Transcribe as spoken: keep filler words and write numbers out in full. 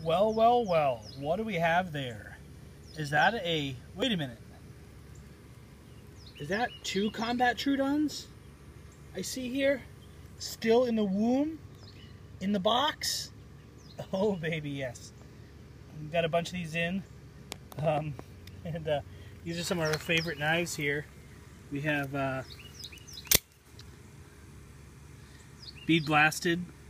Well, well, well, what do we have there? Is that a... Wait a minute. Is that two Combat Troodons I see here? Still in the womb? In the box? Oh, baby, yes. We've got a bunch of these in. Um, and uh, these are some of our favorite knives here. We have uh, bead blasted